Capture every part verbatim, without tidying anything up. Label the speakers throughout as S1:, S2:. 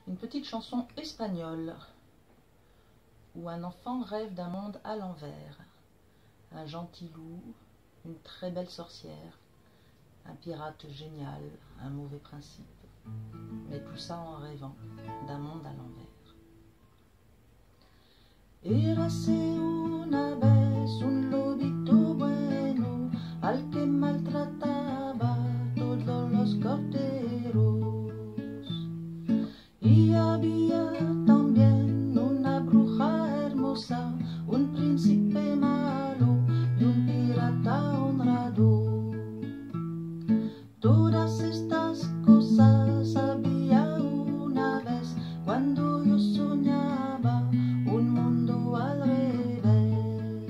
S1: Une petite chanson espagnole où un enfant rêve d'un monde à l'envers. Un gentil loup, une très belle sorcière, un pirate génial, un mauvais principe. Mais tout ça en rêvant d'un monde à l'envers. Érase una vez un lobito bueno al que maltrataba todos los corderos. Y había también una bruja hermosa, un príncipe malo y un pirata honrado. Todas estas cosas había una vez cuando yo soñaba un mundo al revés.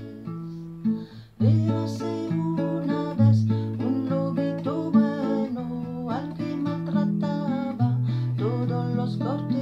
S1: Érase una vez un lobito bueno al que maltrataba todos los corderos.